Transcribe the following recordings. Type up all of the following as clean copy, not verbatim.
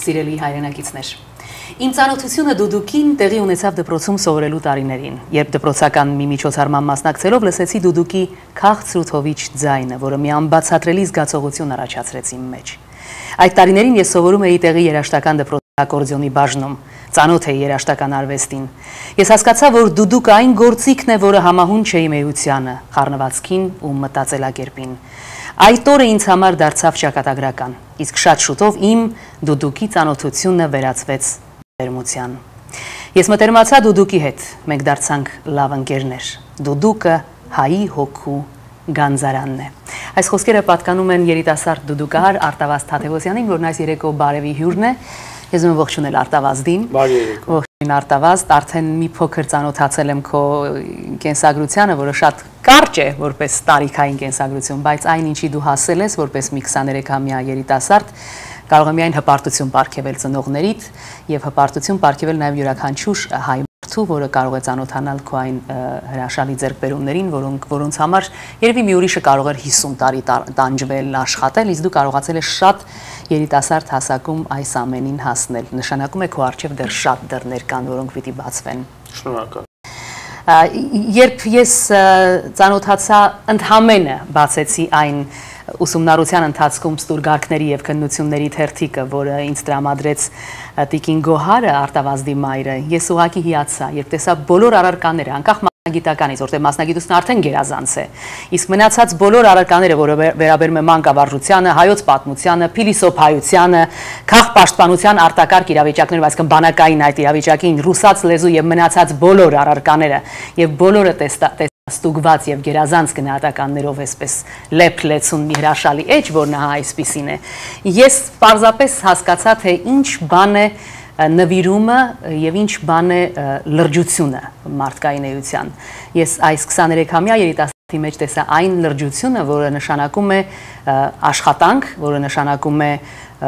Սիրելի հայրենակիցներ, իմ ծանոթությունը դուդուկին տեղի ունեցավ դպրոցում սովորելու տարիներին, երբ դպրոցական մի միջոցառման մասնակցելով լսեցի դուդուկի քաղցրութովիչ ձայնը, որը մի անբացատրելի զգացողություն առաջացրեց իմ մեջ։ Այդ տարիներին ես սովորում էի տեղի երաժշտական դպրոցի ակորդեոնի բաժնում, ծանոթ էի երաժշտական արվեստին։ Ես հասկացա, որ դուդուկը այն գործիքն է, որը համահունչ է իմ էությանը, խառնվածքին ու մտածելակերպին։ Այդ օրը ինձ համար դարձավ ճակատագրական, իսկ շատ շուտով իմ դուդուկի ծանոթությունը վերածվեց վերմության։ Ես մտերմացա դուդուկի հետ, մենք դարձանք լավ ընկերներ։ Դուդուկը հայի հոգու գանձարանն է։ Այս խոսքերը պատկանում են երիտասարդ դուդուկահար Artavazd Tadevosyanին, որն այս երեկո Բարևի հյուրն է։ Ես ում ողջունել Artavazdին։ Բարի երեկո։ Ողջույն Artavazd, արդեն մի փոքր ծանոթացել եմ քո կենսագրությանը, որը շատ կարճ է որպես տարիքային կենսագրություն, բայց այն ինչի դու հասել ես որպես մի 23-ամյա երիտասարդ, կարող է միայն հպարտություն պարգևել ծնողներիդ եւ հպարտություն պարգևել նաեւ յուրաքանչյուր հայ մարդու, որը կարող է ծանոթանալ քո այն հրաշալի ձեռքբերումներին, որոնց համար երևի մի ուրիշը կարող էր 50 տարի տանջվել, աշխատել, իսկ դու կարողացել ես շատ երիտասարդ հասակում այս ամենին հասնել։ Նշանակում է քո առջև դեռ շատ դռներ կան, որոնք պիտի բացվեն։ Շնորհակալ։ Երբ ես ծանոթացա, ընդհանրապես բացեցի այն ուսումնառության ընթացքում ստուրգարքների եւ քննությունների թերթիկը, որը ինձ տրամադրեց Տիկին Գոհարը, Artavazdի մայրը, ես ուղղակի հիացա, երբ տեսա բոլոր առարկաները, անկախ մասնագիտականից, որտեղ մասնագիտությունը արդեն գերազանց է, իսկ մնացած բոլոր առարկաները, որը վերաբերում է մանկավարժությանը, հայոց պատմությանը, փիլիսոփայությանը, քաղաքապաշտպանության արտակարգ իրավիճակներով, այսինքն բանակային այդ իրավիճակին, ռուսաց լեզու եւ մնացած բոլոր առարկաները եւ բոլորը ստուգված եւ գերազանց գնահատականներով էսպես լեփլեցուն մի հրաշալի էջ, որ նա այսպիսին է։ Ես պարզապես հասկացա, թե ինչ բան է նվիրումը եւ ինչ բան է լրջությունը մարդկային էության։ Ես այս 23-ամյա երիտասարդի մեջ տեսա այն լրջությունը, որը նշանակում է աշխատանք, որը նշանակում է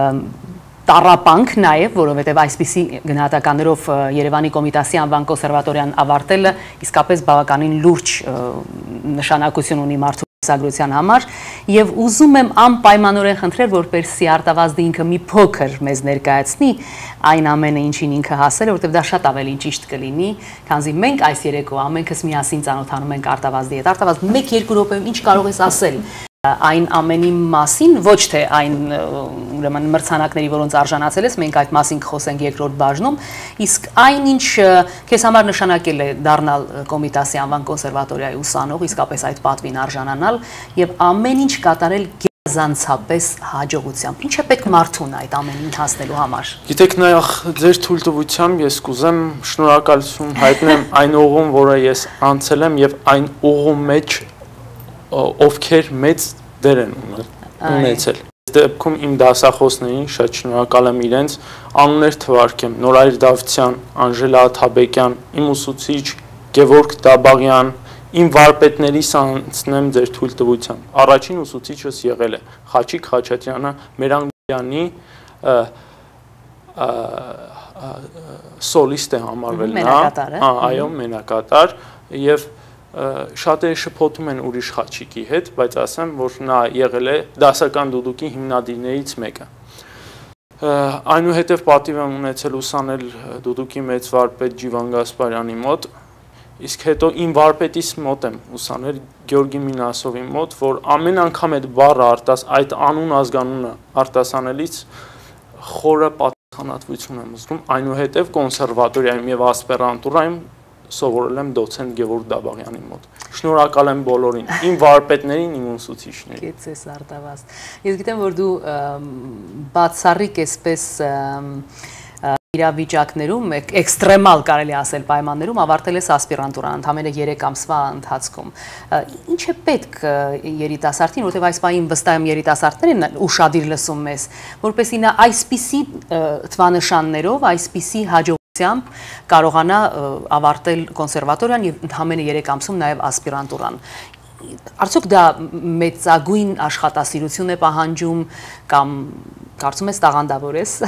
տառապանք նաև, որովհետև այսպիսի գնահատականներով Երևանի Կոմիտասի անվան կոնսերվատորիան ավարտելը իսկապես բավականին լուրջ նշանակություն ունի մարդու կենսագրության համար, եւ ուզում եմ անպայմանորեն խնդրել, որպեսզի Artavazdը ինքը մի փոքր մեզ ներկայացնի այն ամենը, ինչին ինքը հասել է, որովհետև դա շատ ավելի ճիշտ կլինի, քանզի մենք այս երեկո ամենքս միասին ծանոթանում ենք Artavazdի հետ։ Artavazd, 1-2 րոպեում ինչ կարող ես ասել այն ամենի մասին, ոչ թե այն ուրեմն մրցանակների, որոնց արժանացել ես, մենք այդ մասին կխոսենք երկրորդ բաժնում, իսկ այն ինչ քեզ համար նշանակել է դառնալ Կոմիտասի անվան կոնսերվատորիայի ուսանող, իսկապես այդ պատվին արժանանալ եւ ամեն ինչ կատարել գերազանցապես հաջողությամբ։ Ինչ է պետք մարդուն այդ ամենին հասնելու համար։ Գիտեք, նախ ձեր թույլտվությամբ ես կուզեմ շնորհակալություն հայտնեմ այն ուղում, որը ես անցել եմ եւ այն ուղու մեջ ովքեր մեծ դեր են ունեցել։ Այս դեպքում իմ դասախոսներին շատ շնորհակալ եմ իրենց, անուններ թվարկեմ՝ Նորայր Դավթյան, Անժելա Աթաբեկյան, իմ ուսուցիչ Գևորգ Դաբաղյան, իմ վարպետներիս անցնեմ ձեր թույլտվությամբ։ Առաջին ուսուցիչս եղել է Խաչիկ Խաչատյանը, Մերանգյանի սոլիստ է համարվել նա, այո, մենակատար, եւ շատերը շփոթում են ուրիշ Խաչիկի հետ, բայց ասեմ, որ նա եղել է դասական դուդուկի հիմնադիրներից մեկը։ Այնուհետև պատիվ եմ ունեցել ուսանել դուդուկի մեծ վարպետ Ջիվան Գասպարյանի մոտ, իսկ հետո իմ վարպետիս մոտ եմ ուսանել Գյորգի Մինասովի մոտ, որ ամեն անգամ այդ բառը այդ անուն ազգանունը արտասանելիս խորը պատասխանատվություն եմ զգում, այնուհետև կոնսերվատորիայում եւ ասպերանտուրայում սովորել եմ դոցենտ Գևորգ Դաբաղյանի մոտ։ Շնորհակալ եմ բոլորին, իմ վարպետներին, իմ ուսուցիչներին։ Գիտես Artavazd։ Ես գիտեմ, որ դու բացառիկ այսպես իրավիճակներում, էքստրեմալ կարելի ասել պայմաններում ավարտել ես ասպիրանտուրան, ընդամենը 3 ամսվա ընթացքում։ Ինչ է պետք երիտասարդին, որտեղ այս պահին վստահ եմ երիտասարդներն ուշադիր լսում ես, որպեսզի նա այսպիսի թվանշաններով, այսպիսի հաջողությամբ կարողանա ավարտել կոնսերվատորիան եւ ընդամենը 3 ամսում նաեւ ասպիրանտուրան։ Արդյոք դա մեծագույն աշխատասիրություն է պահանջում կամ կարծում ես տաղանդավոր ես։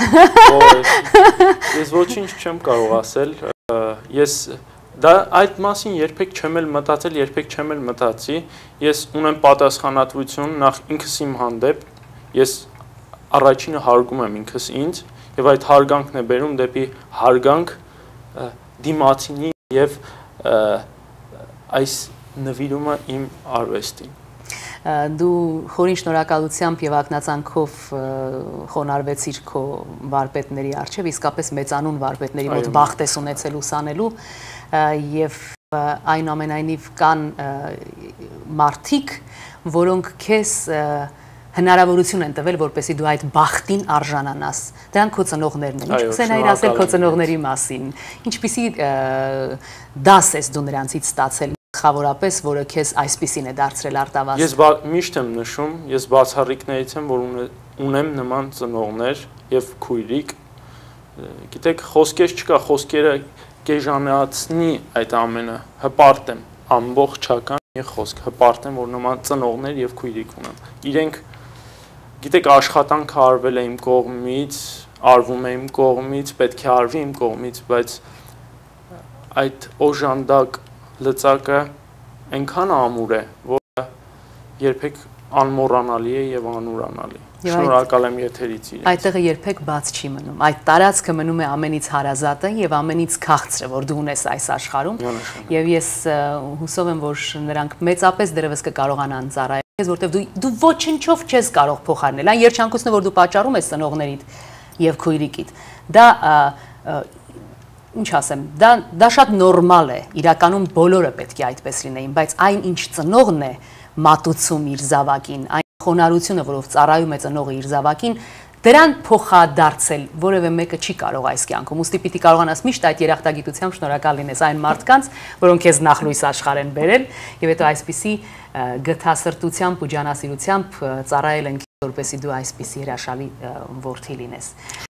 Ես ոչինչ չեմ կարող ասել։ Ես դա այդ մասին երբեք չեմ էլ մտածել, երբեք չեմ էլ մտածի։ Ես ունեմ պատասխանատվություն նախ ինքս իմ հանդեպ։ Ես առաջինը հարգում եմ ինքս ինձ եւ այդ հարգանքն է բերում դեպի հարգանք դիմացինի եւ այս նվիրումը իմ արվեստին։ Դու խորին շնորհակալությամբ եւ ակնածանքով խոնարհվեցիր քո վարպետների առջեւ, իսկապես մեծանուն վարպետների մոտ բախտ ես ունեցել ուսանելու եւ այնուամենայնիվ կան մարդիկ, որոնք քեզ հնարավորություն են տվել, որպեսզի դու այդ բախտին արժանանաս։ Դրանք քո ծնողներն են։ Ինչ կուզենա իր ասել քո ծնողների մասին։ Ինչպիսի դաս ես դու նրանցից ստացել, խավորապես, որը քեզ այսպիսին է դարձրել Արտավազդ։ Ես միշտ եմ նշում, ես բացառիկներից եմ, որ ունեմ նման ծնողներ եւ քույրիկ։ Գիտեք, խոսքեր չկա, խոսքերը կեժանացնի այդ ամենը։ Հպարտ եմ, ամբողջական խոսք, հպարտ եմ, որ նման ծնողներ եւ քույրիկ ունեմ։ Իրենք գիտեք, աշխատանքը արվել է իմ կողմից, արվում է իմ կողմից, պետք է արվի իմ կողմից, բայց այդ օժանդակ լծակը այնքան ամուր է, որ երբեք անմոռանալի է եւ անուրանալի։ Շնորհակալ եմ եթերից իրենց։ Այդտեղը երբեք բաց չի մնում։ Այդ տարածքը մնում է ամենից հարազատը եւ ամենից քաղցրը, որ դու ունես այս աշխարհում։ Եվ ես հուսով եմ, որ նրանք մեծապես դեռևս կկարողանան ծառայել քեզ, որտեղ դու ոչնչով չես կարող փոխարինել։ Այն երջանկությունը, որ դու պատճառում ես ծնողներիդ եւ քույրիկիդ, դա ինչ ասեմ, դա շատ նորմալ է։ Իրականում բոլորը պետք է այդպես լինեին, բայց այն ինչ ծնողն է մատուցում իր զավակին, այն խոնարհությունը, որով ծառայում է ծնողը իր զավակին, դրան փոխադարձել որևէ մեկը չի կարող այս կյանքում։ Ուստի պիտի կարողանաս միշտ այդ երախտագիտությամբ շնորհակալ լինես այն մարդկանց, որոնք քեզ նախլույս աշխարհ են բերել, եւ հետո այսպիսի գթասրտությամբ ու ջանասիրությամբ ծառայել են, որպեսզի դու այսպիսի հրաշալի որդի լինես։